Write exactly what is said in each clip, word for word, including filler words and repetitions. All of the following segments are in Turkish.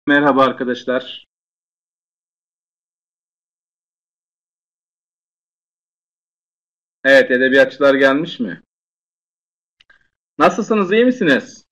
Merhaba arkadaşlar. Evet, edebiyatçılar gelmiş mi? Nasılsınız, iyi misiniz?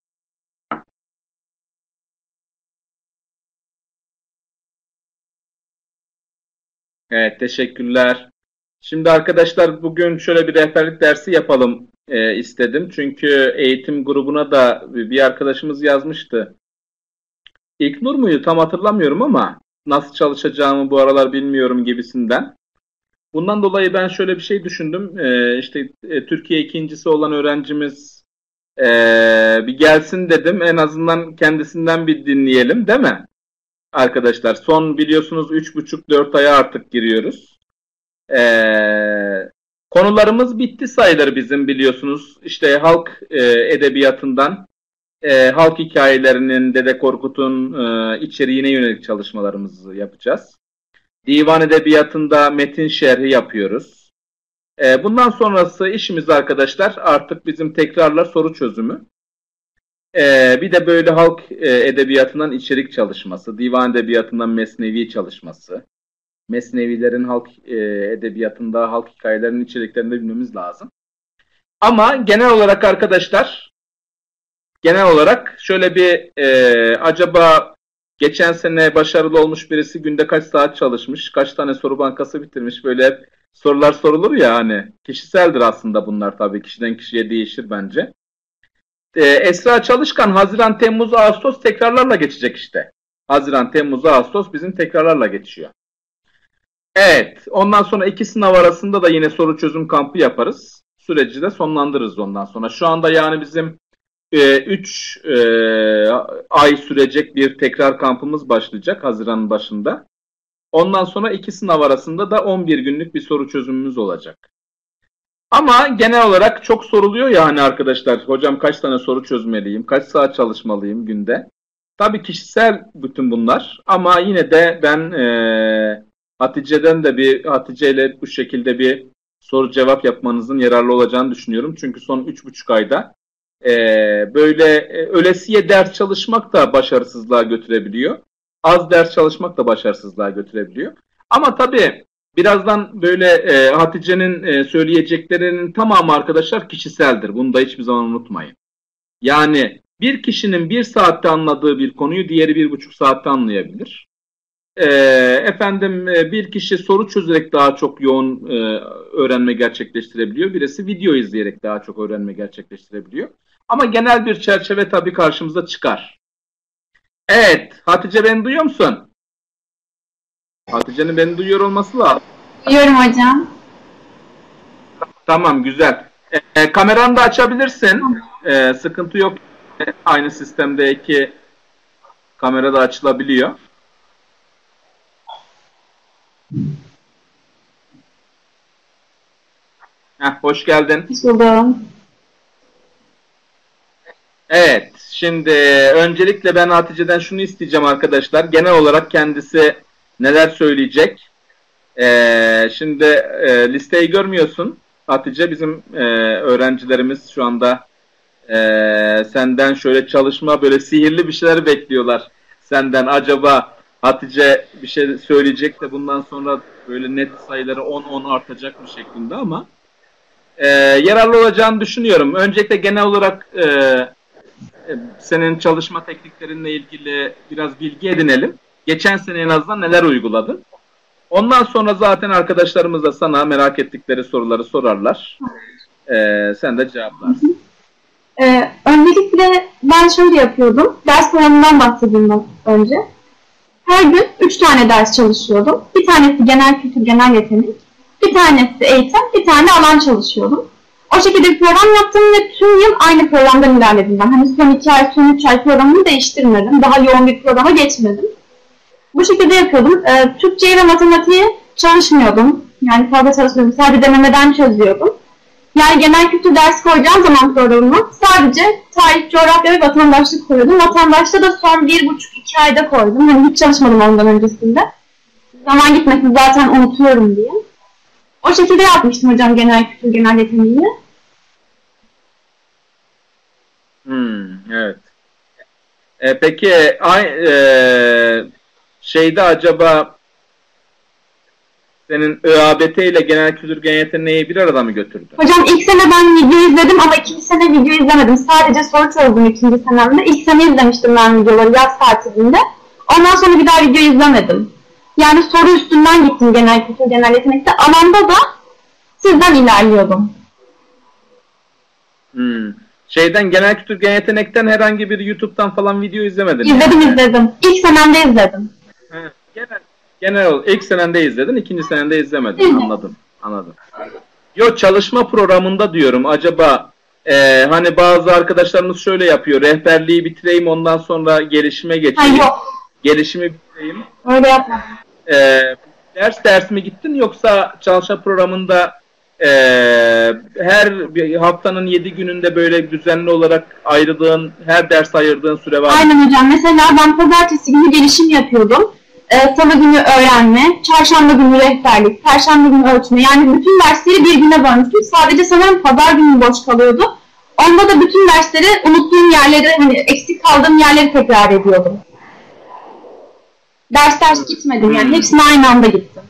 Evet, teşekkürler. Şimdi arkadaşlar bugün şöyle bir rehberlik dersi yapalım e, istedim. Çünkü eğitim grubuna da bir arkadaşımız yazmıştı. İlknur muydu? Tam hatırlamıyorum ama nasıl çalışacağımı bu aralar bilmiyorum gibisinden. Bundan dolayı ben şöyle bir şey düşündüm. E, işte e, Türkiye ikincisi olan öğrencimiz e, bir gelsin dedim. En azından kendisinden bir dinleyelim, değil mi? Arkadaşlar son biliyorsunuz üç buçuk dört aya artık giriyoruz. Ee, Konularımız bitti sayılır bizim biliyorsunuz. İşte halk e, edebiyatından e, halk hikayelerinin Dede Korkut'un e, içeriğine yönelik çalışmalarımızı yapacağız. Divan edebiyatında metin şerhi yapıyoruz. E, bundan sonrası işimiz arkadaşlar artık bizim tekrarla soru çözümü. Ee, bir de böyle halk e, edebiyatından içerik çalışması, divan edebiyatından mesnevi çalışması, mesnevilerin halk e, edebiyatında halk hikayelerinin içeriklerini de bilmemiz lazım. Ama genel olarak arkadaşlar, genel olarak şöyle bir e, acaba geçen sene başarılı olmuş birisi günde kaç saat çalışmış, kaç tane soru bankası bitirmiş böyle hep sorular sorulur ya hani kişiseldir aslında bunlar tabii kişiden kişiye değişir bence. Ee, Esra Çalışkan Haziran, Temmuz, Ağustos tekrarlarla geçecek işte. Haziran, Temmuz, Ağustos bizim tekrarlarla geçiyor. Evet, ondan sonra iki sınav arasında da yine soru çözüm kampı yaparız. Süreci de sonlandırırız ondan sonra. Şu anda yani bizim üç e, e, ay sürecek bir tekrar kampımız başlayacak Haziran'ın başında. Ondan sonra iki sınav arasında da on bir günlük bir soru çözümümüz olacak. Ama genel olarak çok soruluyor ya hani arkadaşlar hocam kaç tane soru çözmeliyim, kaç saat çalışmalıyım günde. Tabii kişisel bütün bunlar ama yine de ben e, Hatice'den de bir Hatice ile bu şekilde bir soru cevap yapmanızın yararlı olacağını düşünüyorum. Çünkü son üç buçuk ayda e, böyle e, ölesiye ders çalışmak da başarısızlığa götürebiliyor. Az ders çalışmak da başarısızlığa götürebiliyor. Ama tabii birazdan böyle e, Hatice'nin e, söyleyeceklerinin tamamı arkadaşlar kişiseldir. Bunu da hiçbir zaman unutmayın. Yani bir kişinin bir saatte anladığı bir konuyu diğeri bir buçuk saatte anlayabilir. E, efendim e, bir kişi soru çözerek daha çok yoğun e, öğrenme gerçekleştirebiliyor. Birisi video izleyerek daha çok öğrenme gerçekleştirebiliyor. Ama genel bir çerçeve tabii karşımıza çıkar. Evet, Hatice beni duyuyor musun? Hatice'nin beni duyuyor olması lazım. Duyuyorum hocam. Tamam güzel. E, kameranı da açabilirsin. E, sıkıntı yok. E, aynı sistemdeki kamera da açılabiliyor. Heh, hoş geldin. Hoş buldum. Evet. Şimdi öncelikle ben Hatice'den şunu isteyeceğim arkadaşlar. Genel olarak kendisi neler söyleyecek? E, şimdi e, listeyi görmüyorsun. Hatice bizim e, öğrencilerimiz şu anda e, senden şöyle çalışma böyle sihirli bir şeyler bekliyorlar. Senden acaba Hatice bir şey söyleyecek de bundan sonra böyle net sayıları on on artacak mı şeklinde ama e, yararlı olacağını düşünüyorum. Öncelikle genel olarak e, senin çalışma tekniklerinle ilgili biraz bilgi edinelim. Geçen sene en azından neler uyguladın? Ondan sonra zaten arkadaşlarımız da sana merak ettikleri soruları sorarlar. Ee, sen de cevaplarsın. Ee, öncelikle ben şöyle yapıyordum. Ders planından bahsedeyim ben önce. Her gün üç tane ders çalışıyordum. Bir tanesi genel kültür, genel yetenek. Bir tanesi eğitim, bir tane alan çalışıyordum. O şekilde bir program yaptım ve tüm yıl aynı programdan ilerledim ben. Hani son iki ay, son üç ay programını değiştirmedim. Daha yoğun bir programa geçmedim. Bu şekilde yapıyordum. Ee, Türkçeyi ve matematiği çalışmıyordum. Yani fazla çalışmıyordum. Sadece denemeden çözüyordum. Yani genel kültür dersi koyacağım zaman programıma sadece tarih, coğrafya ve vatandaşlık koyuyordum. Vatandaşta da son bir buçuk iki ayda koydum. Hani hiç çalışmadım ondan öncesinde. Zaman gitmesin zaten unutuyorum diye. O şekilde yapmıştım hocam genel kültür, genel yeteneğini. Hmm, evet. E, peki ay, e, şeyde acaba senin ÖABT ile genel kültür gen yeteneği bir arada mı götürdü? Hocam ilk sene ben video izledim ama ikinci sene video izlemedim. Sadece soru çözdüm ikinci senemde. İlk sene izlemiştim ben videoları yaz tatilinde. Ondan sonra bir daha video izlemedim. Yani soru üstünden gittim genel kültür genel yetenekte. Alanda da sizden ilerliyordum. Hmm. Şeyden genel kültür gen yetenekten herhangi bir YouTube'dan falan video izlemedin. İzledim yani. izledim. İlk senemde izledim. Ha, genel, genel ilk senende izledin, ikinci senende izlemedin. Evet. Anladım. Anladım. Yo, çalışma programında diyorum acaba e, hani bazı arkadaşlarımız şöyle yapıyor. Rehberliği bitireyim, ondan sonra gelişime geçeyim. Ha, yok. Gelişimi bitireyim. Öyle yapma. E, ders ders mi gittin, yoksa çalışma programında e, her bir haftanın yedi gününde böyle düzenli olarak ayırdığın, her ders ayırdığın süre var mı? Aynen hocam. Mesela ben pazartesi günü gelişim yapıyordum. Ee, Salı günü öğrenme, çarşamba günü rehberlik, perşembe günü ölçme. Yani bütün dersleri bir güne bölmüştüm. Sadece sanırım pazar günü boş kalıyordu. Onda da bütün dersleri unuttuğum yerleri, hani eksik kaldığım yerleri tekrar ediyordum. Ders ders gitmedim yani. Hepsine aynı anda gittim.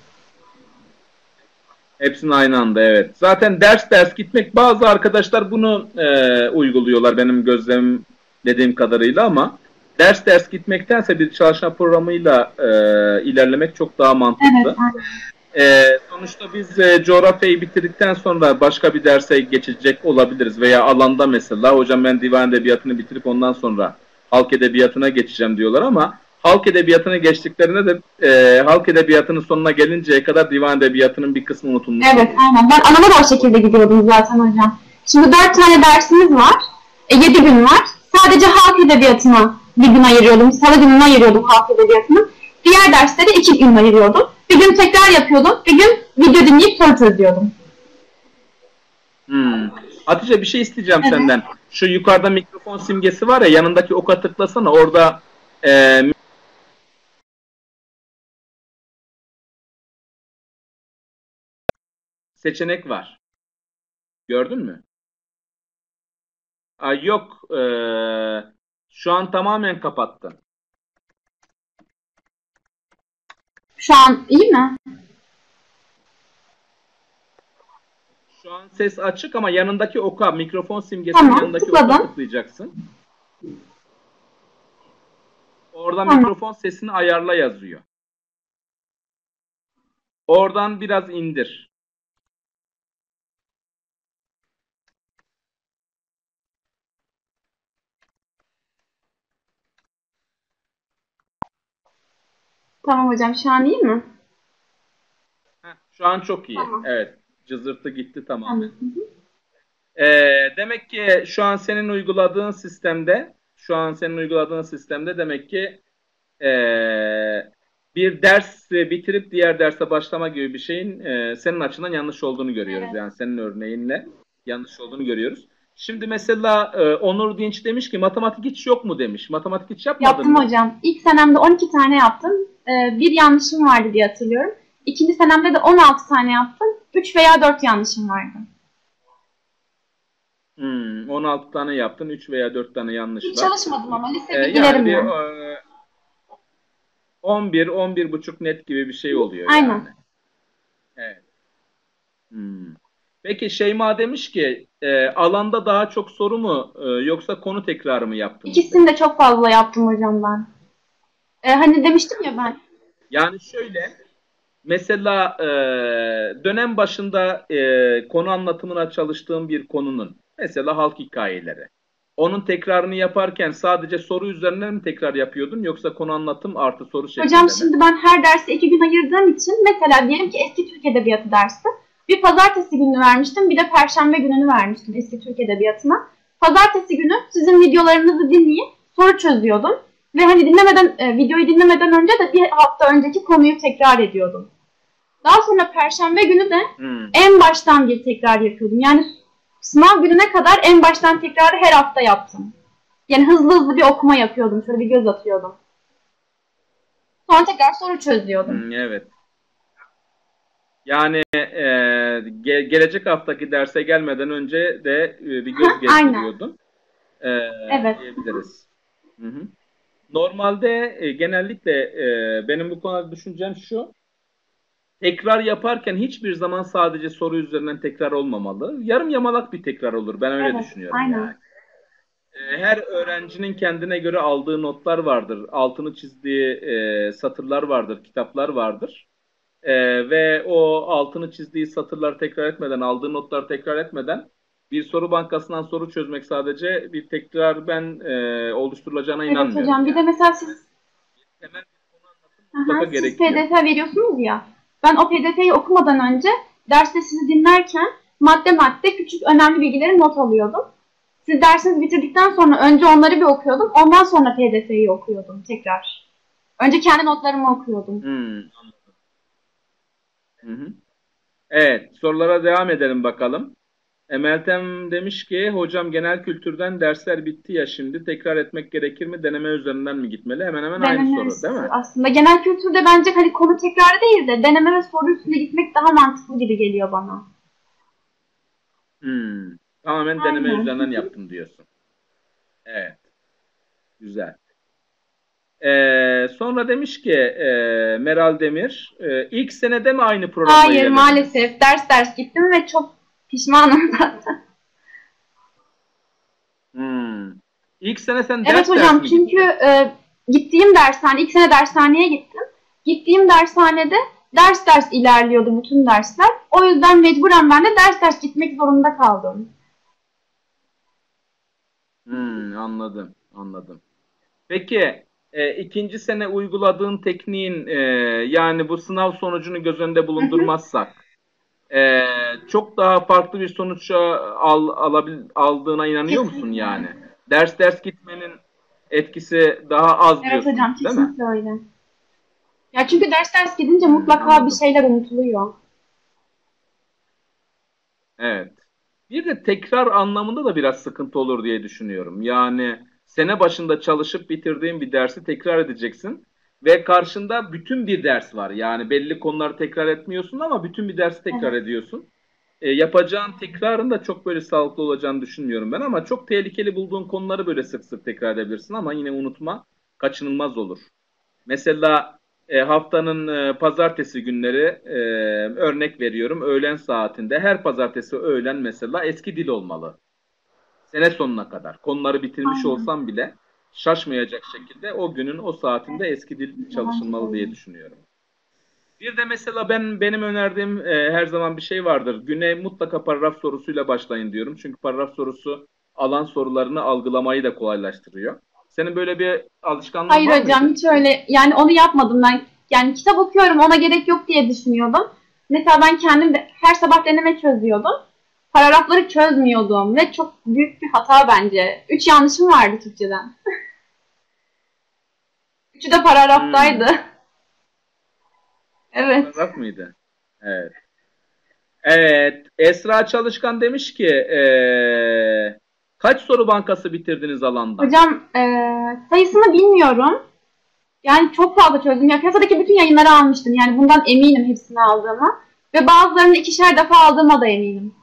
Hepsini aynı anda, evet. Zaten ders ders gitmek, bazı arkadaşlar bunu e, uyguluyorlar benim gözlemlediğim kadarıyla, ama ders ders gitmektense bir çalışma programıyla e, ilerlemek çok daha mantıklı. Evet, aynen. E, sonuçta biz e, coğrafyayı bitirdikten sonra başka bir derse geçecek olabiliriz, veya alanda mesela hocam ben divan edebiyatını bitirip ondan sonra halk edebiyatına geçeceğim diyorlar, ama halk edebiyatına geçtiklerinde de e, halk edebiyatının sonuna gelinceye kadar divan edebiyatının bir kısmı unutulmuş. Evet, aynen. Ben anama da o şekilde gidiyordum zaten hocam. Şimdi dört tane dersimiz var. E, yedi gün var. Sadece halk edebiyatına bir gün ayırıyordum. Salı gününü ayırıyordum halk edebiyatını. Diğer derslere iki gün ayırıyordum. Bir gün tekrar yapıyordum. Bir gün video dinleyip soru çözüyordum. Hmm. Hatice, bir şey isteyeceğim Evet. senden. Şu yukarıda mikrofon simgesi var ya, yanındaki oka tıklasana, orada e, seçenek var. Gördün mü? Ay yok. E, şu an tamamen kapattı. Şu an iyi mi? Şu an ses açık ama yanındaki oka, mikrofon simgesinin Tamam, yanındaki tıkladım. oka tıklayacaksın. Orada Tamam. mikrofon sesini ayarla yazıyor. Oradan biraz indir. Tamam hocam, şu an iyi mi? Heh, şu an çok iyi. Tamam. Evet. Cızırtı gitti tamamen. Tamam. Hı hı. Ee, demek ki şu an senin uyguladığın sistemde, şu an senin uyguladığın sistemde demek ki ee, bir ders bitirip diğer derse başlama gibi bir şeyin ee, senin açından yanlış olduğunu görüyoruz. Evet. Yani senin örneğinle yanlış olduğunu görüyoruz. Şimdi mesela ee, Onur Dinç demiş ki matematik hiç yok mu demiş. Matematik hiç yapmadın Yaptım mı? hocam. İlk senemde on iki tane yaptım. Ee, bir yanlışım vardı diye hatırlıyorum. İkinci senemde de on altı tane yaptım. üç veya dört yanlışım vardı. Hmm, on altı tane yaptın, üç veya dört tane yanlış Hiç var. çalışmadım ama lise Ee, bilgilerim yani bir, var. ee, on bir on bir buçuk net gibi bir şey oluyor Aynen. yani. Evet. Hmm. Peki Şeyma demiş ki e, alanda daha çok soru mu e, yoksa konu tekrarı mı yaptınız? İkisini de çok fazla yaptım hocam ben. Ee, hani demiştim ya ben. Yani şöyle, mesela e, dönem başında e, konu anlatımına çalıştığım bir konunun, mesela halk hikayeleri. Onun tekrarını yaparken sadece soru üzerinden mi tekrar yapıyordun, yoksa konu anlatım artı soru şeklinde Hocam mi? şimdi ben her dersi iki gün ayırdığım için mesela diyelim ki eski Türk Edebiyatı dersi. Bir pazartesi gününü vermiştim, bir de perşembe gününü vermiştim eski Türk Edebiyatı'na. Pazartesi günü sizin videolarınızı dinleyip soru çözüyordum. Ve hani dinlemeden, e, videoyu dinlemeden önce de bir hafta önceki konuyu tekrar ediyordum. Daha sonra perşembe günü de Hmm. en baştan bir tekrar yapıyordum. Yani sınav gününe kadar en baştan tekrarı her hafta yaptım. Yani hızlı hızlı bir okuma yapıyordum. Şöyle bir göz atıyordum. Sonra tekrar soru çözüyordum. Hmm, evet. Yani e, ge- gelecek haftaki derse gelmeden önce de e, bir göz Heh, aynen. gezdiriyordun. E, Evet. diyebiliriz. Hı hı. Normalde e, genellikle e, benim bu konuda düşüncem şu. Tekrar yaparken hiçbir zaman sadece soru üzerinden tekrar olmamalı. Yarım yamalak bir tekrar olur. Ben öyle Evet, düşünüyorum yani. aynen. E, Her öğrencinin kendine göre aldığı notlar vardır. Altını çizdiği e, satırlar vardır, kitaplar vardır. E, ve o altını çizdiği satırlar tekrar etmeden, aldığı notlar tekrar etmeden bir soru bankasından soru çözmek sadece bir tekrar ben e, oluşturulacağına Evet inanmıyorum hocam. Bir de yani. mesela siz Temel bir konu anlatım aha, mutlaka siz gerekiyor. P D F veriyorsunuz ya. Ben o P D F'yi okumadan önce derste sizi dinlerken madde madde küçük önemli bilgileri not alıyordum. Siz dersinizi bitirdikten sonra önce onları bir okuyordum. Ondan sonra P D F'yi okuyordum tekrar. Önce kendi notlarımı okuyordum. Hmm. Hı hı. Evet, sorulara devam edelim bakalım. E, Meltem demiş ki, hocam genel kültürden dersler bitti ya şimdi tekrar etmek gerekir mi? Deneme üzerinden mi gitmeli? Hemen hemen aynı soru, değil Denemesi mi? aslında. Genel kültürde bence hani konu tekrar değil de deneme ve soru üstüne gitmek daha mantıklı gibi geliyor bana. Hmm. Tamamen deneme Aynen. üzerinden yaptım diyorsun. Evet, güzel. E, sonra demiş ki e, Meral Demir, e, ilk senede mi aynı programla Hayır, ilerlediniz? maalesef ders ders gittim ve çok pişmanım zaten. Hmm. İlk sene sen Evet ders ders hocam, mi çünkü gittin? e, gittiğim dershane, ilk sene dershaneye gittim. Gittiğim dershanede ders ders ilerliyordu bütün dersler. O yüzden mecburen ben de ders ders gitmek zorunda kaldım. Hmm, anladım, anladım. Peki e, ikinci sene uyguladığın tekniğin e, yani bu sınav sonucunu göz önünde Hı hı. bulundurmazsak e, çok daha farklı bir sonuç al, alabil, aldığına inanıyor musun Kesinlikle. yani? Ders ders gitmenin etkisi daha az Evet hocam, diyorsun, değil mi? kesinlikle öyle. Ya çünkü ders ders gidince Hmm, mutlaka bir anladım. şeyler unutuluyor. Evet. Bir de tekrar anlamında da biraz sıkıntı olur diye düşünüyorum. Yani sene başında çalışıp bitirdiğin bir dersi tekrar edeceksin ve karşında bütün bir ders var. Yani belli konuları tekrar etmiyorsun ama bütün bir dersi tekrar Evet. ediyorsun. E, yapacağın tekrarın da çok böyle sağlıklı olacağını düşünmüyorum ben ama çok tehlikeli bulduğun konuları böyle sık sık tekrar edebilirsin ama yine unutma kaçınılmaz olur. Mesela e, haftanın e, pazartesi günleri e, örnek veriyorum öğlen saatinde her pazartesi öğlen mesela eski dil olmalı. Sene sonuna kadar. Konuları bitirmiş Aynen. olsam bile şaşmayacak şekilde o günün o saatinde eski dil Kesinlikle bence de çalışılmalı öyle. diye düşünüyorum. Bir de mesela ben benim önerdiğim e, her zaman bir şey vardır. Güne mutlaka paragraf sorusuyla başlayın diyorum. Çünkü paragraf sorusu alan sorularını algılamayı da kolaylaştırıyor. Senin böyle bir alışkanlığın Hayır var hocam, mıydı? hiç öyle yani onu yapmadım ben. Yani kitap okuyorum, ona gerek yok diye düşünüyordum. Mesela ben kendim de her sabah deneme çözüyordum. Paragrafları çözmüyordum ve çok büyük bir hata bence. Üç yanlışım vardı Türkçeden. Üçü de paragraftaydı. Hmm. Evet. Paragraf mıydı? Evet. Evet. Esra Çalışkan demiş ki eee, kaç soru bankası bitirdiniz alandan? Hocam eee, sayısını bilmiyorum. Yani çok fazla çözdüm. Ya piyasadaki bütün yayınları almıştım. Yani bundan eminim hepsini aldığıma. Ve bazılarını ikişer defa aldığıma da eminim.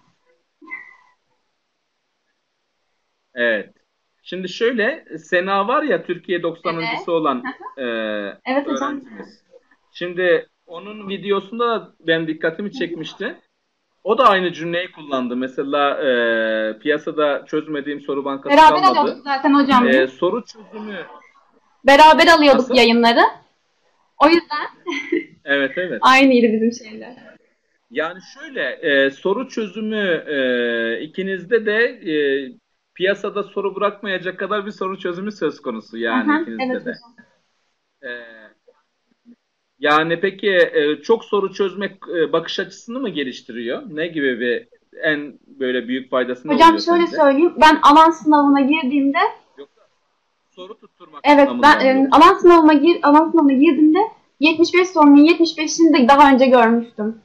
Evet. Şimdi şöyle Sena var ya Türkiye Evet. doksanıncısı olan eee, Evet hocam. öğrencimiz. Şimdi onun videosunda da ben dikkatimi çekmişti. O da aynı cümleyi kullandı. Mesela eee, piyasada çözmediğim soru bankası Beraber alıyorduk kalmadı. zaten hocam Eee, biz. soru çözümü Beraber alıyorduk nasıl? yayınları. O yüzden Evet, evet. aynıydı bizim şeyler. Yani şöyle e, soru çözümü e, ikinizde de e, piyasada soru bırakmayacak kadar bir soru çözümü söz konusu yani Aha, evet ikinizde de. hocam. E, Yani peki e, çok soru çözmek e, bakış açısını mı geliştiriyor? Ne gibi bir en böyle büyük faydası ne Hocam oluyor şöyle sence? söyleyeyim. Ben alan sınavına girdiğimde Yoksa soru tutturmak evet ben anlamında mı e, yoksa? alan sınavına gir alan sınavına girdiğimde yetmiş beş sorunun yetmiş beşini de daha önce görmüştüm.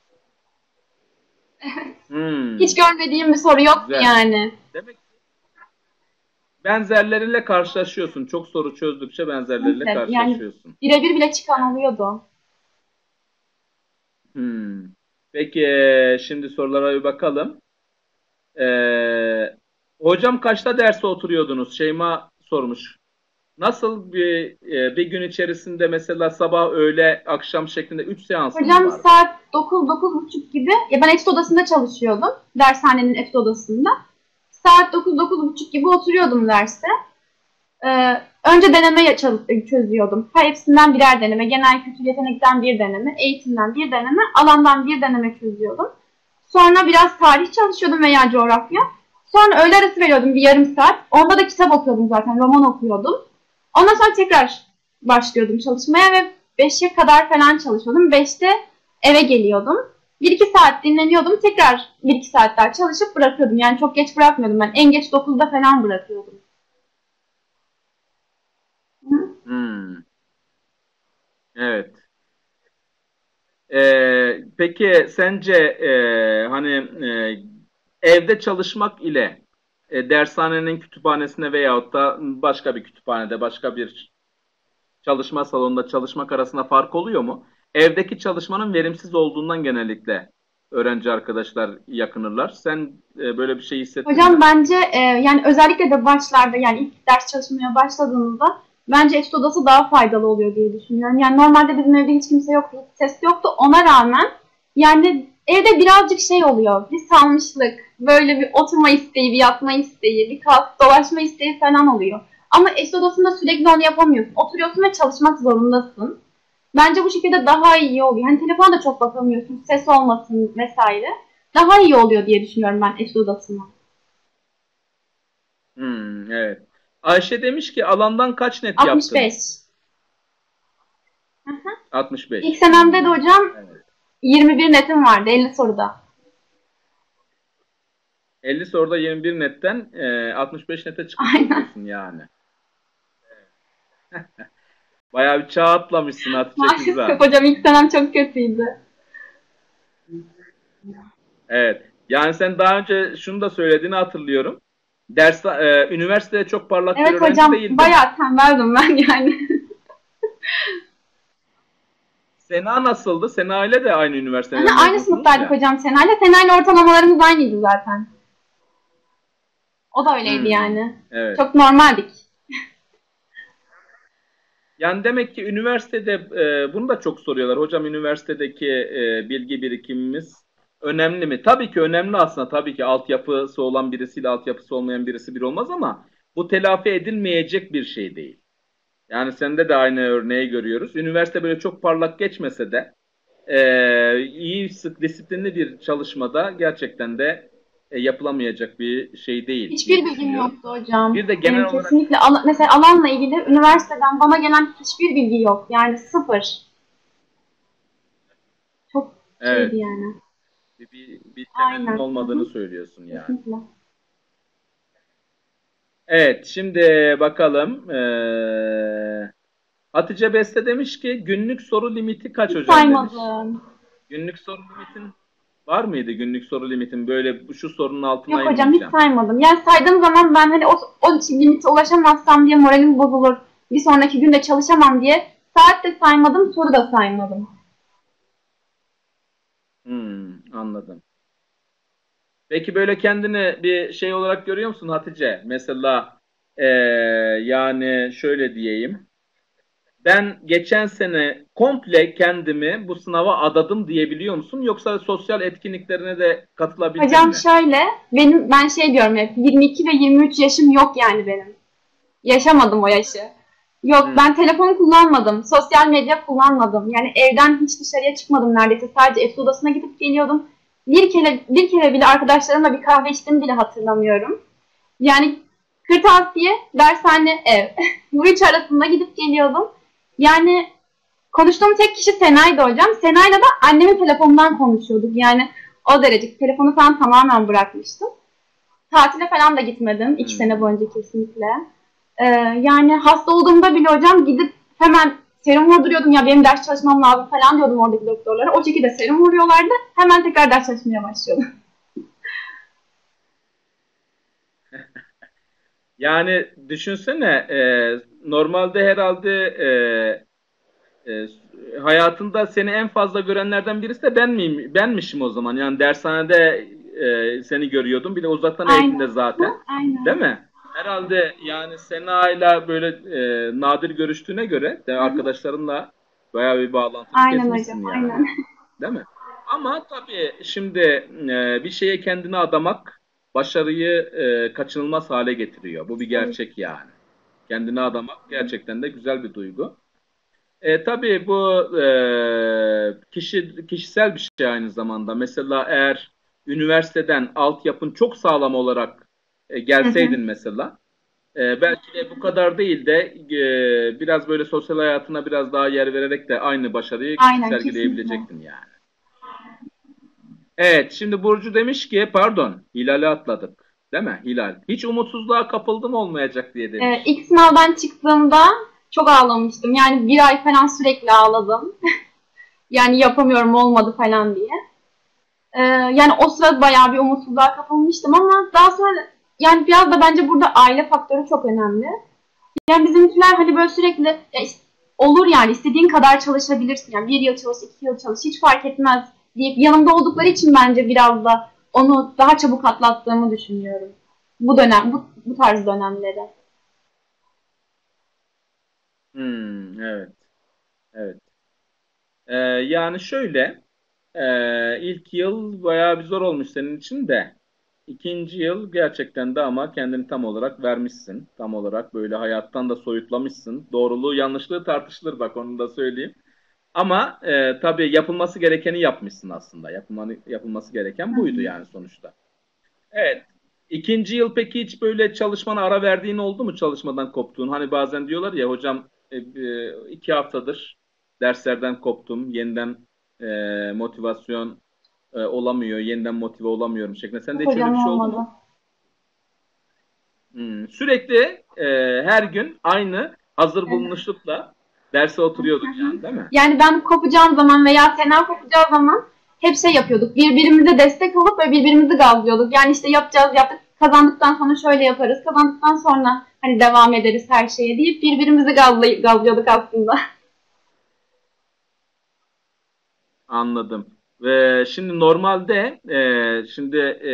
Hiç Hmm, görmediğim bir soru yoktu güzel. yani. Demek benzerleriyle karşılaşıyorsun. Çok soru çözdükçe benzerleriyle Kesinlikle. Yani karşılaşıyorsun. birebir bile çıkan oluyordu. Hmm. Peki e, şimdi sorulara bir bakalım. Ee, hocam kaçta derse oturuyordunuz? Şeyma sormuş. Nasıl bir e, bir gün içerisinde mesela sabah, öğle, akşam şeklinde üç seansın mı Hocam vardı? saat dokuz dokuz buçuk gibi, ya ben etüt odasında çalışıyordum. Dershanenin etüt odasında. Saat dokuz dokuz buçuk gibi oturuyordum derste. Ee, önce deneme çözüyordum. Hepsinden birer deneme. Genel kültür, yetenekten bir deneme. Eğitimden bir deneme. Alandan bir deneme çözüyordum. Sonra biraz tarih çalışıyordum veya coğrafya. Sonra öğle arası veriyordum bir yarım saat. Onda da kitap okuyordum zaten. Roman okuyordum. Ondan sonra tekrar başlıyordum çalışmaya ve beşe kadar falan çalışıyordum. beşte eve geliyordum. bir iki saat dinleniyordum. Tekrar bir iki saat daha çalışıp bırakıyordum. Yani çok geç bırakmıyordum ben. En geç dokuzda falan bırakıyordum. Hmm, evet. Ee, peki sence e, hani e, evde çalışmak ile e, dershanenin kütüphanesine veyahut da başka bir kütüphanede, başka bir çalışma salonunda çalışmak arasında fark oluyor mu? Evdeki çalışmanın verimsiz olduğundan genellikle öğrenci arkadaşlar yakınırlar. Sen e, böyle bir şey hissettin Hocam mi? bence e, yani özellikle de başlarda, yani ilk ders çalışmaya başladığınızda bence etüt odası daha faydalı oluyor diye düşünüyorum. Yani normalde bizim evde hiç kimse yoktu, hiç ses yoktu. Ona rağmen yani evde birazcık şey oluyor, bir salmışlık, böyle bir oturma isteği, bir yatma isteği, bir kalk dolaşma isteği falan oluyor. Ama etüt odasında sürekli onu yapamıyorsun. Oturuyorsun ve çalışmak zorundasın. Bence bu şekilde daha iyi oluyor. Hani telefona da çok bakamıyorsun, ses olmasın vesaire. Daha iyi oluyor diye düşünüyorum ben etüt odasına. Hmm, evet. Ayşe demiş ki alandan kaç net yaptın? altmış beş. Hı hı. İlk altmış beş. senemde de Hmm, hocam evet. yirmi bir netim vardı elli soruda. elli soruda yirmi bir netten e, altmış beş nete çıkmışım Aynen. diyorsun yani. Bayağı bir çağ atlamışsın Hatice Maalesef Kübra. hocam ilk senem çok kötüydü. Evet. Yani sen daha önce şunu da söylediğini hatırlıyorum. Ders, e, üniversitede çok parlak bir Evet öğrenci hocam değildin. bayağı tembeldim ben yani. Sena nasıldı? Sena ile de aynı üniversiteden Aha, aynı mezunsunuz sınıftaydık ya. hocam Sena'yla. Sena'yla ortalamalarımız aynıydı zaten. O da öyleydi Hmm, yani. evet. Çok normaldik. Yani demek ki üniversitede e, bunu da çok soruyorlar. Hocam üniversitedeki e, bilgi birikimimiz önemli mi? Tabii ki önemli aslında. Tabii ki altyapısı olan birisiyle altyapısı olmayan birisi bir olmaz ama bu telafi edilmeyecek bir şey değil. Yani sende de aynı örneği görüyoruz. Üniversite böyle çok parlak geçmese de e, iyi, sık, disiplinli bir çalışmada gerçekten de e, yapılamayacak bir şey değil Hiçbir diye bilgim düşünüyorum. yoktu hocam. Bir de genel Benim olarak kesinlikle ala- mesela alanla ilgili üniversiteden bana gelen hiçbir bilgi yok. Yani sıfır. Çok şeydi evet, yani. bir, bir, bir temelin Aynen. Hı olmadığını hı. söylüyorsun yani. Kesinlikle. Evet, şimdi bakalım. Ee, Hatice Beste demiş ki günlük soru limiti kaç Hiç hocam demiş. saymadım. Günlük soru limitin var mıydı? Günlük soru limitin böyle şu sorunun altına Yok hocam hiç inmeyeceğim. saymadım. Yani saydığım zaman ben hani o, o limite ulaşamazsam diye moralim bozulur. Bir sonraki günde çalışamam diye saat de saymadım, soru da saymadım. Hmm, anladım. Peki böyle kendini bir şey olarak görüyor musun Hatice? Mesela ee, yani şöyle diyeyim. Ben geçen sene komple kendimi bu sınava adadım diyebiliyor musun? Yoksa sosyal etkinliklerine de katılabildin Hocam mi? şöyle, benim ben şey diyorum hep yirmi iki ve yirmi üç yaşım yok yani benim. Yaşamadım o yaşı. Yok Hmm. ben telefon kullanmadım, sosyal medya kullanmadım. Yani evden hiç dışarıya çıkmadım neredeyse. Sadece etüt odasına gidip geliyordum. Bir kere bir kere bile arkadaşlarımla bir kahve içtiğimi bile hatırlamıyorum. Yani kırtasiye, dershane, ev. Bu üç arasında gidip geliyordum. Yani konuştuğum tek kişi Sena'ydı hocam. Sena'yla da annemin telefonundan konuşuyorduk. Yani o derece. Telefonu falan tamamen bırakmıştım. Tatile falan da gitmedim. İki sene Hmm. boyunca kesinlikle. Ee, yani hasta olduğumda bile hocam gidip hemen serum vurduruyordum. Ya benim ders çalışmam lazım falan diyordum oradaki doktorlara. O şekilde serum vuruyorlardı. Hemen tekrar ders çalışmaya başlıyordum. Yani düşünsene e, normalde herhalde e, e, hayatında seni en fazla görenlerden birisi de ben miyim? Benmişim o zaman. Yani dershanede e, seni görüyordum. Bir de uzaktan eğitimde Aynen. Hı, zaten. Değil aynen. mi? Herhalde yani Sena'yla böyle e, nadir görüştüğüne göre de Hı hı. arkadaşlarınla bayağı bir bağlantını Aynen hocam, kesmişsin yani. aynen. Değil mi? Ama tabii şimdi e, bir şeye kendini adamak başarıyı e, kaçınılmaz hale getiriyor. Bu bir Evet. gerçek yani. Kendini adamak gerçekten de güzel bir duygu. E, tabii bu e, kişi kişisel bir şey aynı zamanda. Mesela eğer üniversiteden altyapın çok sağlam olarak e, Hı hı. gelseydin mesela, e, belki de bu kadar değil de e, biraz böyle sosyal hayatına biraz daha yer vererek de aynı başarıyı Aynen, kesinlikle. sergileyebilecektin yani. Evet, şimdi Burcu demiş ki, pardon, Hilal'i atladık. Değil mi? Hilal. Hiç umutsuzluğa kapıldım olmayacak diye Ee, demiş. ilk sınavdan çıktığımda çok ağlamıştım. Yani bir ay falan sürekli ağladım. Yani yapamıyorum, olmadı falan diye. Ee, yani o sırada bayağı bir umutsuzluğa kapılmıştım ama daha sonra yani biraz da bence burada aile faktörü çok önemli. Yani bizimkiler hani böyle sürekli ya işte, olur yani istediğin kadar çalışabilirsin. Yani bir yıl çalış, iki yıl çalış hiç fark etmez deyip yanımda oldukları için bence biraz da onu daha çabuk atlattığımı düşünüyorum. Bu dönem, bu, bu tarz dönemleri. Hmm, evet, evet. Ee, yani şöyle, e, ilk yıl bayağı bir zor olmuş senin için de. İkinci yıl gerçekten de ama kendini tam olarak vermişsin. Tam olarak böyle hayattan da soyutlamışsın. Doğruluğu, yanlışlığı tartışılır bak onu da söyleyeyim. Ama e, tabii yapılması gerekeni yapmışsın aslında. Yapılmanı, yapılması gereken Hı buydu hı. yani sonuçta. Evet. İkinci yıl peki hiç böyle çalışmana ara verdiğin oldu mu çalışmadan koptuğun? Hani bazen diyorlar ya hocam e, e, iki haftadır derslerden koptum. Yeniden e, motivasyon e, olamıyor. Yeniden motive olamıyorum şeklinde. Sende Yok hiç öyle hocam, bir şey oldu olmadı. mu? Hmm. Sürekli e, her gün aynı hazır bulunuşlukla derse oturuyordun yani değil mi? Yani ben kopacağım zaman veya Sena kopacağı zaman hep şey yapıyorduk. Birbirimize destek olup ve birbirimizi gazlıyorduk. Yani işte yapacağız, yaptık. Kazandıktan sonra şöyle yaparız. Kazandıktan sonra hani devam ederiz her şeye deyip birbirimizi gazlay- gazlıyorduk aslında. Anladım. Ve şimdi normalde e, şimdi e,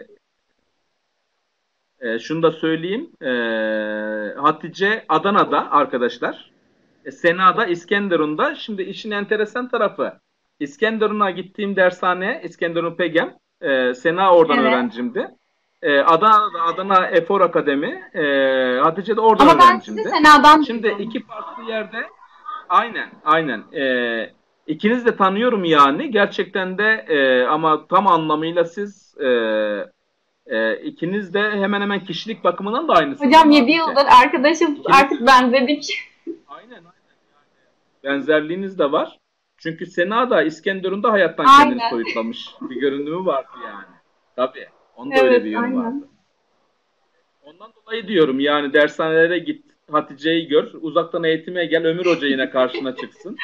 E, şunu da söyleyeyim. E, Hatice Adana'da arkadaşlar. E, Sena da İskenderun'da. Şimdi işin enteresan tarafı. İskenderun'a gittiğim dershane, İskenderun Pegem. E, Sena oradan Evet. öğrencimdi. E, Adana'da Adana Efor Akademi. E, Hatice de oradan Ama ben sizi öğrencimdi. Sena'dan Şimdi duydum. iki farklı yerde aynen aynen. E, ikiniz de tanıyorum yani. Gerçekten de e, ama tam anlamıyla siz e, e, ikiniz de hemen hemen kişilik bakımından da aynısınız Hocam ama yedi Hatice. yıldır arkadaşız, İkiniz artık benzedik. aynen aynen benzerliğiniz de var. Çünkü Sena da İskenderun'da hayattan kendini Aynen. soyutlamış bir görünümü vardı yani. Tabii. Onun da öyle bir Evet, yönü aynen. vardı. Ondan dolayı diyorum yani dershanelere git, Hatice'yi gör, uzaktan eğitime gel, Ömür Hoca yine karşına çıksın.